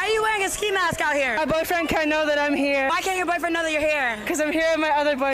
are you wearing a ski mask out here? My boyfriend can't know that I'm here. Why can't your boyfriend know that you're here? Because I'm here with my other boyfriend.